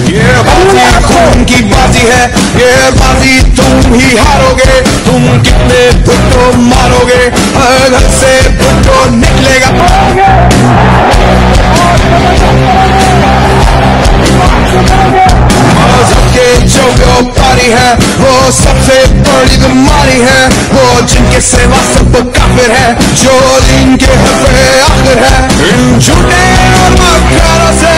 ये बाजी खून की बाजी है, ये बाजी तुम ही हारोगे। तुम कितने भुट्टो मारोगे, हर घर से भुट्टो निकलेगा। मजहब के जो व्यापारी है वो सबसे बड़ी बीमारी है। वो जिनके सेवा सब काफिर है, जो दीन के हक़ आखिर है। इन झूठे और मक्कारों से